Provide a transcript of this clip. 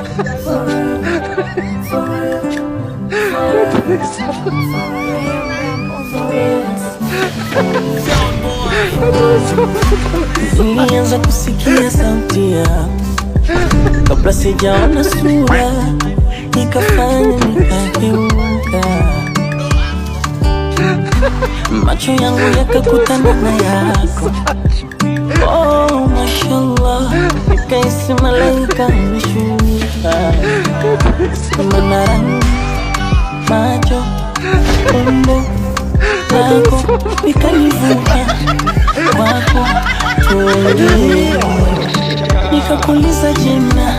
Nilianza kusikia sauti yako kabla sijaona sura, nikafanya nikageuka, macho yangu yakakutana na yako. Oh, mashallah, nikaisi malaika ameshuka, kama na rangi, macho, umbo lako nikanivuta kwako, tuongee. Nikakuuliza jina